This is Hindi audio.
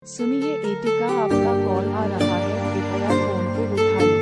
सुनिए एटिका, आपका कॉल आ रहा है, कृपया फोन को उठाइए।